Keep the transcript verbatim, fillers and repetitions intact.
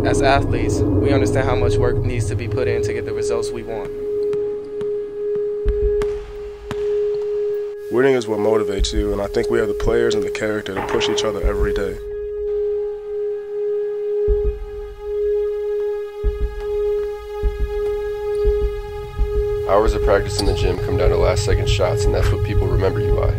as athletes, we understand how much work needs to be put in to get the results we want. Winning is what motivates you, and I think we have the players and the character to push each other every day. Hours of practice in the gym come down to last-second shots, and that's what people remember you by.